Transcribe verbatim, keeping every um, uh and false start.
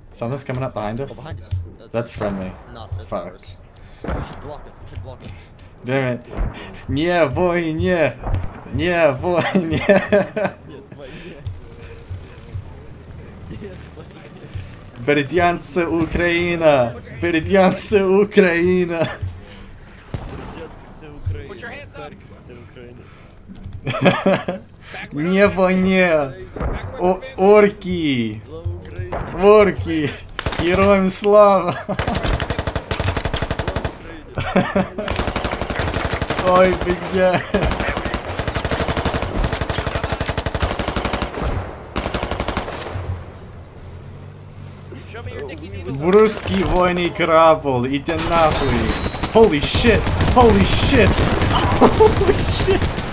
Someone's coming up behind us? Oh, behind us. That's, That's friendly. Not, that's Fuck. ours. You should block it. You should block it. Damn it. Nie wojnie! Nie wojnie! Berdiance Ukraina! Berdiance Ukraina! Put your hands up! Nie wойне! О орки! Орки! Героям слава! Ой, бля! Русский военный корабль, иди нахуй! Holy shit! Holy shit! Holy shit!